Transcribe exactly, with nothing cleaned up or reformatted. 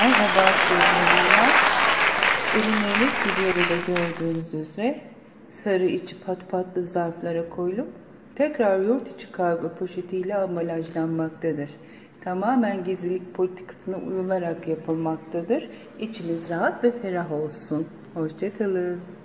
Merhaba sevgili. Ürünlerimiz videoda gördüğünüz üzere sarı içi pat patlı zarflara koyulup tekrar yurt içi kargo poşetiyle ambalajlanmaktadır. Tamamen gizlilik politikasına uyularak yapılmaktadır. İçiniz rahat ve ferah olsun. Hoşça kalın.